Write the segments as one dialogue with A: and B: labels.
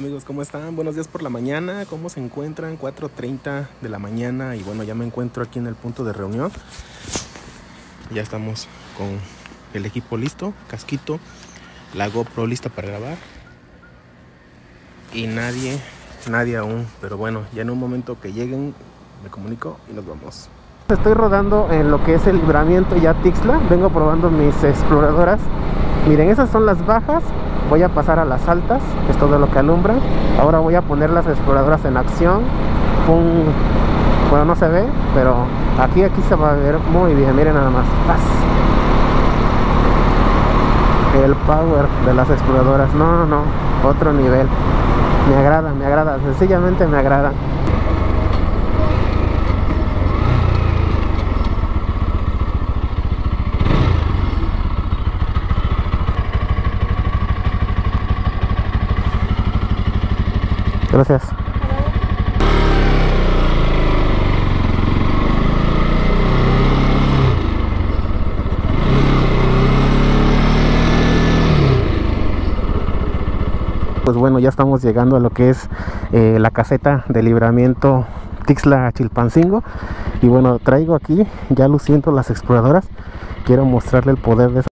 A: amigos? ¿Cómo están? Buenos días por la mañana. ¿Cómo se encuentran? 4:30 de la mañana y bueno, ya me encuentro aquí en el punto de reunión. Ya estamos con el equipo listo, casquito, la GoPro lista para grabar y nadie aún, pero bueno, ya en un momento que lleguen me comunico y nos vamos. Estoy rodando en lo que es el libramiento ya Tixla. Vengo probando mis exploradoras. Miren, esas son las bajas. Voy a pasar a las altas, es todo lo que alumbra. Ahora voy a poner las exploradoras en acción. ¡Pum! Bueno, no se ve, pero aquí se va a ver muy bien. Miren nada más. ¡Paz! El power de las exploradoras. No, otro nivel. Me agrada, sencillamente me agrada. Gracias. Pues bueno, ya estamos llegando a lo que es la caseta de libramiento Tixla Chilpancingo. Y bueno, traigo aquí ya luciendo las exploradoras. Quiero mostrarle el poder de esa.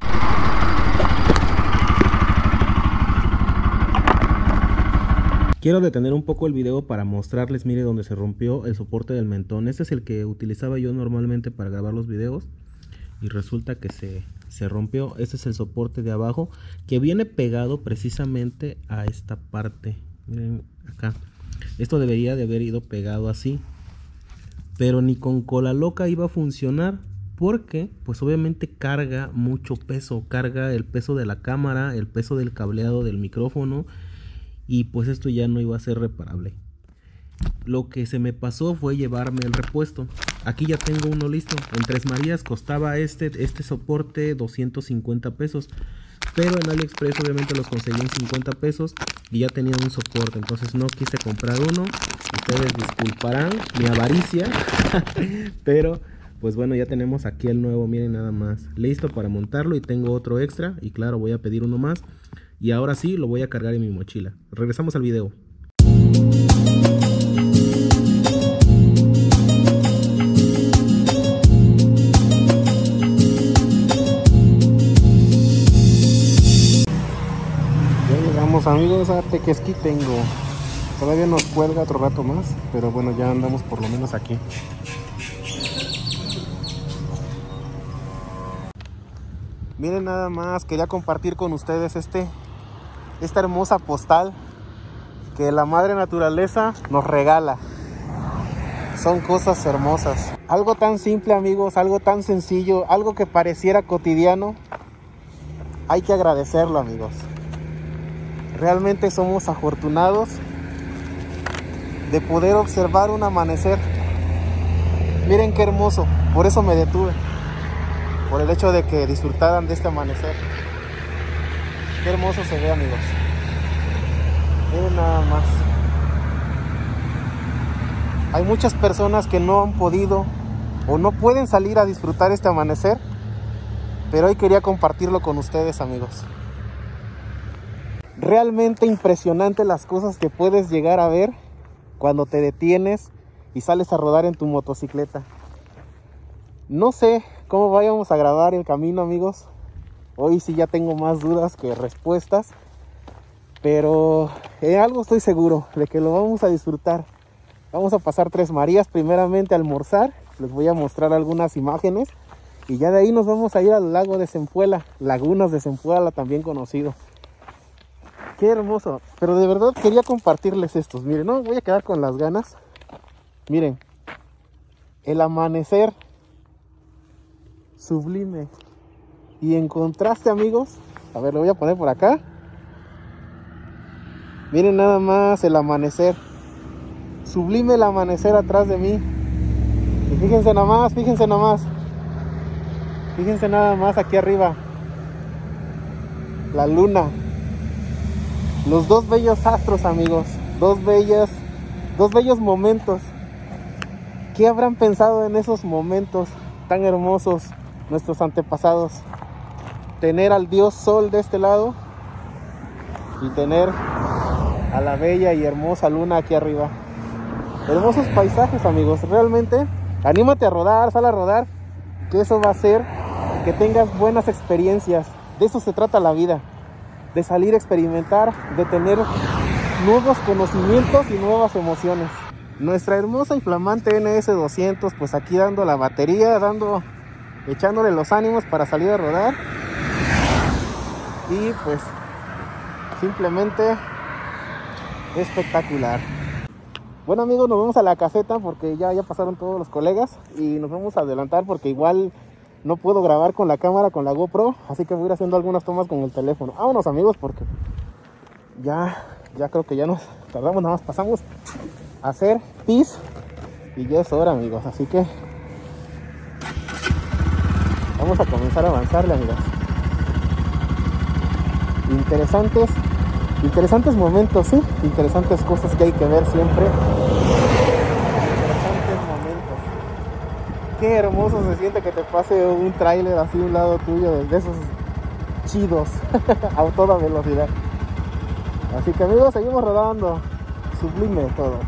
A: Quiero detener un poco el video para mostrarles, mire donde se rompió el soporte del mentón. Este es el que utilizaba yo normalmente para grabar los videos y resulta que se rompió. Este es el soporte de abajo que viene pegado precisamente a esta parte. Miren acá. Esto debería de haber ido pegado así, pero ni con cola loca iba a funcionar porque pues obviamente carga mucho peso. Carga el peso de la cámara, el peso del cableado del micrófono. Y pues esto ya no iba a ser reparable. Lo que se me pasó fue llevarme el repuesto. Aquí ya tengo uno listo. En Tres Marías costaba este soporte 250 pesos. Pero en AliExpress obviamente los conseguí en 50 pesos. Y ya tenía un soporte. Entonces no quise comprar uno. Ustedes disculparán mi avaricia. Pero pues bueno, ya tenemos aquí el nuevo. Miren nada más. Listo para montarlo. Y tengo otro extra. Y claro, voy a pedir uno más. Y ahora sí lo voy a cargar en mi mochila. Regresamos al video. Ya llegamos, amigos, a Tequesquitengo. Todavía nos cuelga otro rato más, pero bueno, ya andamos por lo menos aquí. Miren nada más, quería compartir con ustedes esta hermosa postal que la madre naturaleza nos regala. Son cosas hermosas. Algo tan simple, amigos, algo tan sencillo, algo que pareciera cotidiano. Hay que agradecerlo, amigos. Realmente somos afortunados de poder observar un amanecer. Miren qué hermoso, por eso me detuve. Por el hecho de que disfrutaran de este amanecer. Qué hermoso se ve, amigos. Miren nada más. Hay muchas personas que no han podido o no pueden salir a disfrutar este amanecer, pero hoy quería compartirlo con ustedes, amigos. Realmente impresionante las cosas que puedes llegar a ver cuando te detienes y sales a rodar en tu motocicleta. No sé cómo vayamos a grabar el camino, amigos. Hoy sí ya tengo más dudas que respuestas, pero en algo estoy seguro, de que lo vamos a disfrutar. Vamos a pasar Tres Marías primeramente a almorzar. Les voy a mostrar algunas imágenes y ya de ahí nos vamos a ir al lago de Zempuela, Lagunas de Zempuela también conocido. Qué hermoso, pero de verdad quería compartirles estos. Miren, no voy a quedar con las ganas. Miren, el amanecer sublime. Y en contraste, amigos, a ver, lo voy a poner por acá. Miren nada más el amanecer. Sublime el amanecer atrás de mí. Y fíjense nada más. Fíjense nada más aquí arriba. La luna. Los dos bellos astros, amigos. Dos bellos momentos. ¿Qué habrán pensado en esos momentos tan hermosos nuestros antepasados? Tener al dios sol de este lado y tener a la bella y hermosa luna aquí arriba. Hermosos paisajes, amigos, realmente. Anímate a rodar, sal a rodar, que eso va a hacer que tengas buenas experiencias. De eso se trata la vida, de salir a experimentar, de tener nuevos conocimientos y nuevas emociones. Nuestra hermosa y flamante NS200, pues aquí dando la batería, echándole los ánimos para salir a rodar. Y pues simplemente espectacular. Bueno, amigos, nos vamos a la caseta porque ya pasaron todos los colegas y nos vamos a adelantar porque igual no puedo grabar con la cámara, con la GoPro, así que voy a ir haciendo algunas tomas con el teléfono. Vámonos, amigos, porque ya creo que ya nos tardamos, nada más pasamos a hacer pis y ya es hora, amigos, así que vamos a comenzar a avanzarle, amigos. Interesantes momentos, ¿sí? Interesantes cosas que hay que ver siempre. Interesantes momentos. Qué hermoso se siente que te pase un tráiler así a un lado tuyo, de esos chidos, a toda velocidad. Así que, amigos, seguimos rodando. Sublime todo.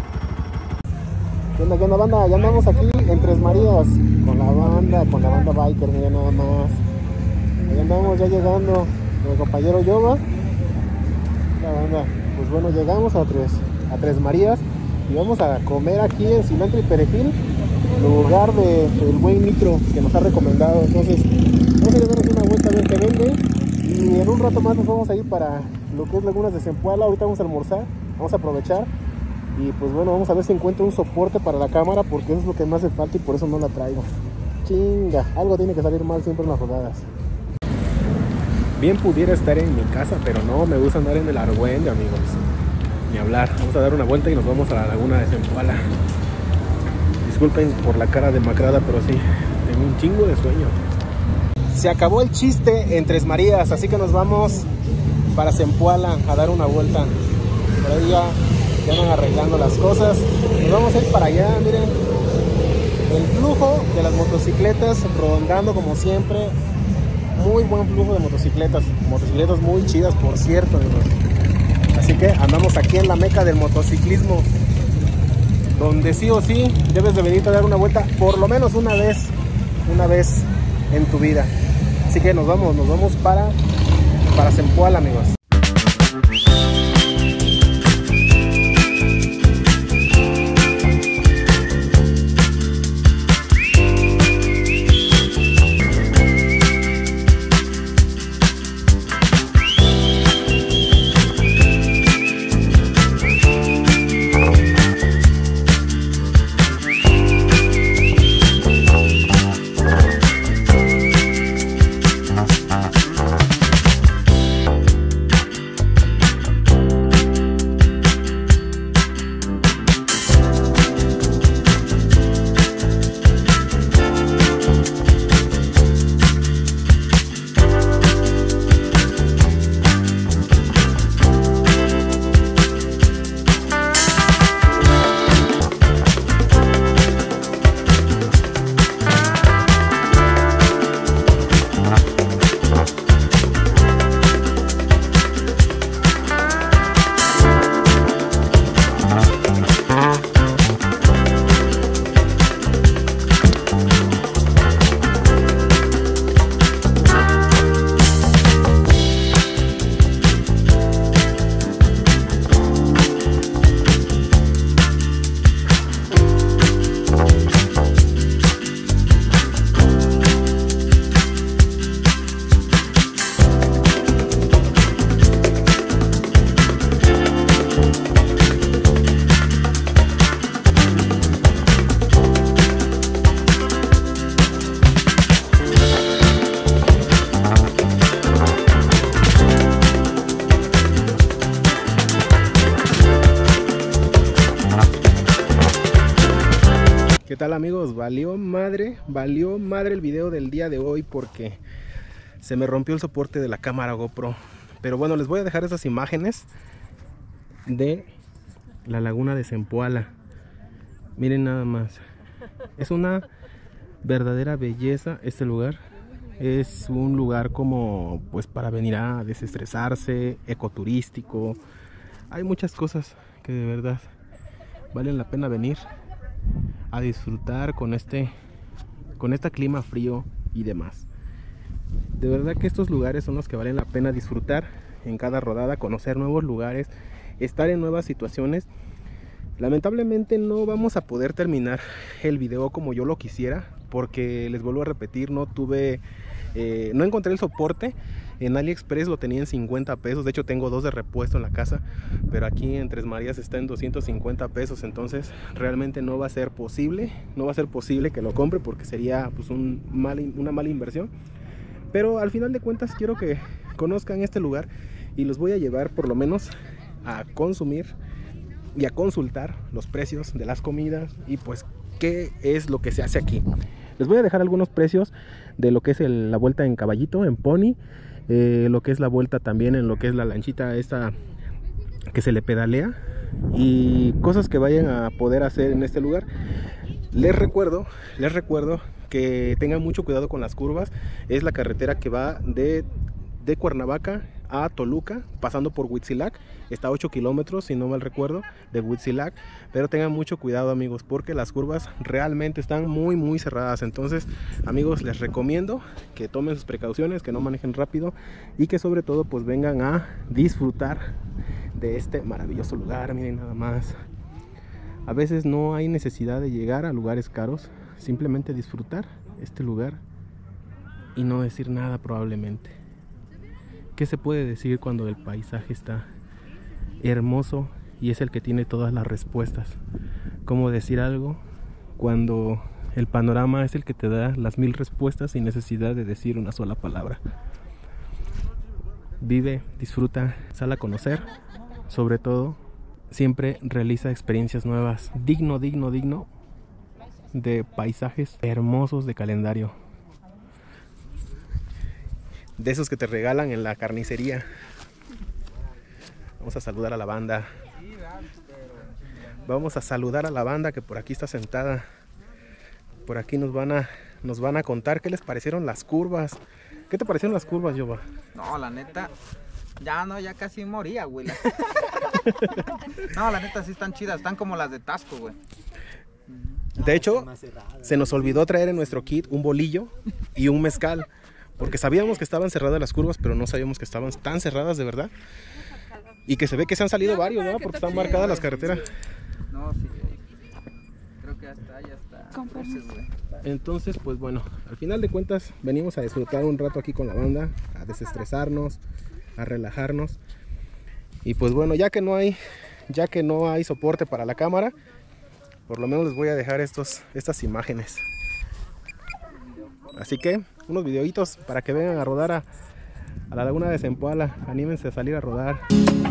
A: ¿Qué onda, banda? Ya andamos aquí en Tres Marías con la banda biker, miren nada más. Ahí andamos ya llegando con el compañero Yoba. La banda, pues bueno, llegamos a Tres Marías y vamos a comer aquí en Cilantro y Perejil, lugar del buen Nitro que nos ha recomendado. Entonces vamos a ir a darnos una vuelta a ver qué vende y en un rato más nos vamos a ir para lo que es Lagunas de Zempoala. Ahorita vamos a almorzar, vamos a aprovechar y pues bueno, vamos a ver si encuentro un soporte para la cámara porque eso es lo que me hace falta y por eso no la traigo. Chinga, algo tiene que salir mal siempre en las rodadas. Bien pudiera estar en mi casa, pero no, me gusta andar en el Argüende, amigos. Ni hablar. Vamos a dar una vuelta y nos vamos a la Laguna de Zempoala. Disculpen por la cara demacrada, pero sí, tengo un chingo de sueño. Se acabó el chiste en Tres Marías, así que nos vamos para Zempoala a dar una vuelta. Por ahí ya andan arreglando las cosas. Nos vamos a ir para allá, miren. El flujo de las motocicletas rondando como siempre. Muy buen flujo de motocicletas muy chidas, por cierto, amigos. Así que andamos aquí en la meca del motociclismo, donde sí o sí debes de venir a dar una vuelta por lo menos una vez en tu vida. Así que nos vamos para Zempoala, amigos. ¿Qué tal, amigos? Valió madre el video del día de hoy porque se me rompió el soporte de la cámara GoPro. Pero bueno, les voy a dejar esas imágenes de la Laguna de Zempoala. Miren nada más. Es una verdadera belleza este lugar. Es un lugar como pues para venir a desestresarse, ecoturístico, Hay muchas cosas que de verdad valen la pena venir a disfrutar con este clima frío y demás. De verdad que estos lugares son los que valen la pena disfrutar en cada rodada, conocer nuevos lugares, estar en nuevas situaciones. Lamentablemente no vamos a poder terminar el video como yo lo quisiera, porque les vuelvo a repetir, no encontré el soporte. En AliExpress lo tenía en 50 pesos, de hecho tengo 2 de repuesto en la casa, pero aquí en Tres Marías está en 250 pesos, entonces realmente no va a ser posible que lo compre, porque sería pues una mala inversión. Pero al final de cuentas quiero que conozcan este lugar y los voy a llevar por lo menos a consumir y a consultar los precios de las comidas y pues qué es lo que se hace aquí. Les voy a dejar algunos precios de lo que es la vuelta en caballito, en pony, lo que es la vuelta también en lo que es la lanchita esta que se le pedalea, y cosas que vayan a poder hacer en este lugar. Les recuerdo que tengan mucho cuidado con las curvas. Es la carretera que va de Cuernavaca a Toluca, pasando por Huitzilac. Está a 8 kilómetros, si no mal recuerdo, de Huitzilac. Pero tengan mucho cuidado, amigos, porque las curvas realmente están muy cerradas. Entonces, amigos, les recomiendo que tomen sus precauciones, que no manejen rápido y que sobre todo pues vengan a disfrutar de este maravilloso lugar. Miren nada más. A veces no hay necesidad de llegar a lugares caros, simplemente disfrutar este lugar y no decir nada probablemente. ¿Qué se puede decir cuando el paisaje está hermoso y es el que tiene todas las respuestas? ¿Cómo decir algo cuando el panorama es el que te da las 1000 respuestas sin necesidad de decir una sola palabra? Vive, disfruta, sal a conocer, sobre todo siempre realiza experiencias nuevas, digno de paisajes hermosos de calendario, de esos que te regalan en la carnicería. Vamos a saludar a la banda. Vamos a saludar a la banda que por aquí está sentada. Por aquí nos van a contar qué les parecieron las curvas. ¿Qué te parecieron las curvas, Yoba?
B: No, la neta, ya casi moría, güey. No, la neta sí están chidas, están como las de Tasco, güey.
A: De hecho, se nos olvidó traer en nuestro kit un bolillo y un mezcal, porque sabíamos que estaban cerradas las curvas, pero no sabíamos que estaban tan cerradas de verdad. Y que se ve que se han salido varios, ¿no? Porque están marcadas las carreteras.
B: No, sí, creo que ya está.
A: Entonces, pues bueno, al final de cuentas venimos a disfrutar un rato aquí con la banda, a desestresarnos, a relajarnos. Y pues bueno, ya que no hay soporte para la cámara, por lo menos les voy a dejar estas imágenes. Así que unos videitos para que vengan a rodar a la laguna de Zempoala. Anímense a salir a rodar.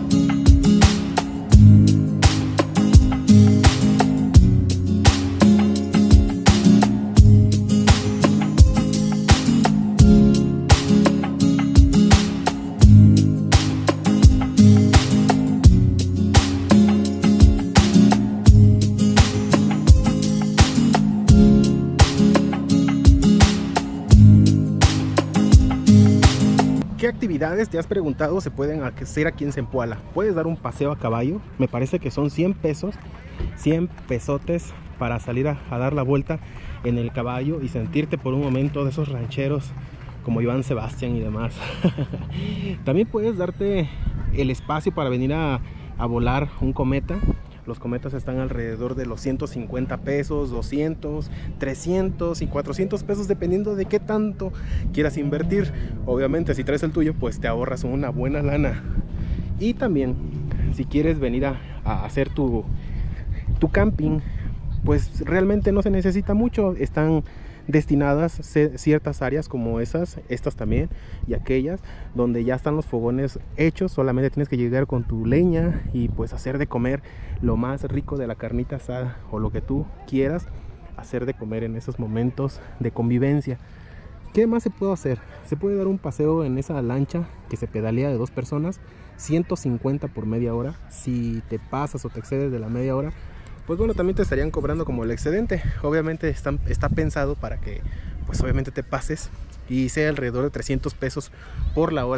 A: ¿Qué actividades, te has preguntado, se pueden hacer aquí en Zempoala? Puedes dar un paseo a caballo, me parece que son 100 pesos, 100 pesotes para salir a dar la vuelta en el caballo y sentirte por un momento de esos rancheros como Joan Sebastián y demás. También puedes darte el espacio para venir a volar un cometa. Los cometas están alrededor de los 150 pesos, 200, 300 y 400 pesos, dependiendo de qué tanto quieras invertir. Obviamente, si traes el tuyo, pues te ahorras una buena lana. Y también, si quieres venir a hacer tu camping, pues realmente no se necesita mucho. Están destinadas ciertas áreas como estas también, y aquellas donde ya están los fogones hechos. Solamente tienes que llegar con tu leña y pues hacer de comer lo más rico de la carnita asada o lo que tú quieras hacer de comer en esos momentos de convivencia. ¿Qué más se puede hacer? Se puede dar un paseo en esa lancha que se pedalea de 2 personas, 150 por media hora. Si te pasas o te excedes de la media hora, pues bueno, también te estarían cobrando como el excedente. Obviamente está pensado para que pues obviamente te pases y sea alrededor de 300 pesos por la hora.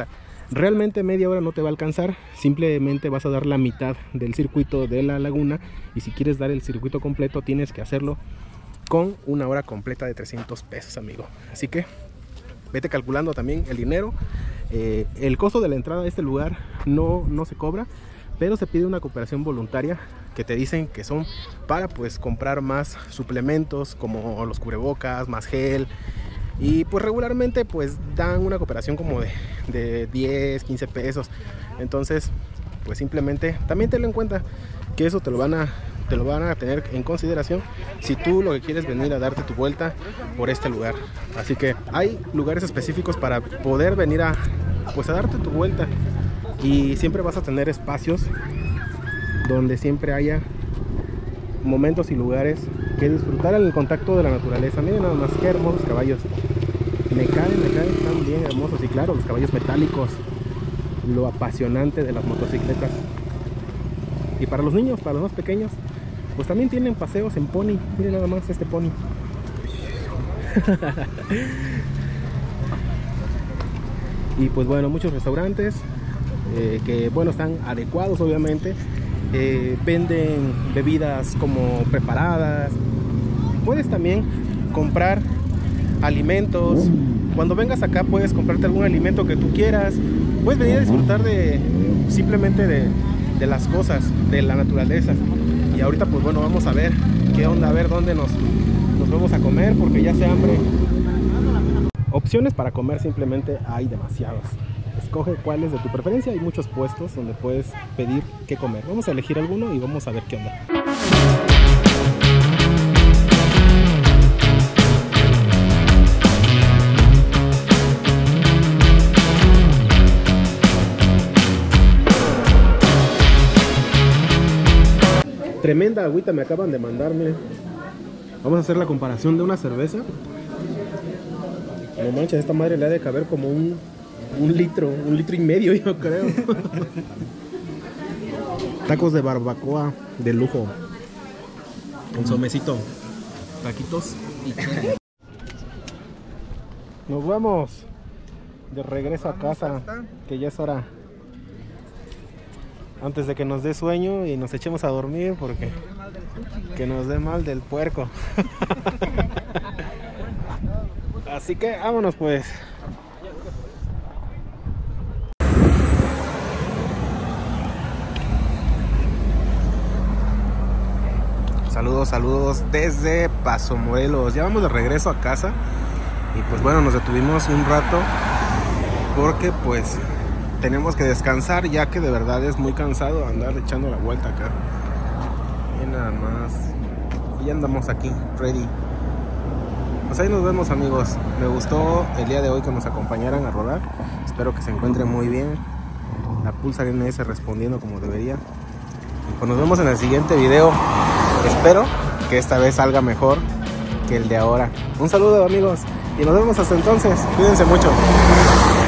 A: Realmente media hora no te va a alcanzar, simplemente vas a dar la mitad del circuito de la laguna, y si quieres dar el circuito completo tienes que hacerlo con una hora completa de 300 pesos, amigo. Así que vete calculando también el dinero. El costo de la entrada a este lugar no se cobra, pero se pide una cooperación voluntaria, que te dicen que son para pues comprar más suplementos como los cubrebocas, más gel, y pues regularmente pues dan una cooperación como de 10, 15 pesos. Entonces pues simplemente también tenlo en cuenta, que eso te lo van a tener en consideración si tú lo que quieres venir a darte tu vuelta por este lugar. Así que hay lugares específicos para poder venir a darte tu vuelta, y siempre vas a tener espacios donde siempre haya momentos y lugares que disfrutar en el contacto de la naturaleza. Miren nada más qué hermosos caballos, me caen, están bien hermosos. Y claro, los caballos metálicos, lo apasionante de las motocicletas. Y para los niños, para los más pequeños, pues también tienen paseos en pony. Miren nada más este pony. Y pues bueno, muchos restaurantes que bueno, están adecuados obviamente. Venden bebidas como preparadas. Puedes también comprar alimentos. Cuando vengas acá puedes comprarte algún alimento que tú quieras. Puedes venir a disfrutar simplemente de las cosas, de la naturaleza. Y ahorita pues bueno, vamos a ver qué onda, a ver dónde nos vamos a comer, porque ya se hambre. Opciones para comer simplemente hay demasiados. Escoge cuál es de tu preferencia. Hay muchos puestos donde puedes pedir qué comer. Vamos a elegir alguno y vamos a ver qué onda. Tremenda agüita me acaban de mandar, miren. Vamos a hacer la comparación de una cerveza. No manches, esta madre le ha de caber como un litro y medio, yo creo. Tacos de barbacoa de lujo, consomecito, taquitos y chile. Nos vamos de regreso a casa, que ya es hora, antes de que nos dé sueño y nos echemos a dormir, porque que nos dé mal del puerco. Así que vámonos pues. Saludos desde Paso Morelos. Ya vamos de regreso a casa. Y pues bueno, nos detuvimos un rato porque pues tenemos que descansar, ya que de verdad es muy cansado andar echando la vuelta acá. Y nada más. Y ya andamos aquí, ready. Pues ahí nos vemos, amigos. Me gustó el día de hoy que nos acompañaran a rodar. Espero que se encuentren muy bien. La Pulsar NS respondiendo como debería. Y pues nos vemos en el siguiente video. Espero que esta vez salga mejor que el de ahora. Un saludo, amigos, y nos vemos hasta entonces. Cuídense mucho.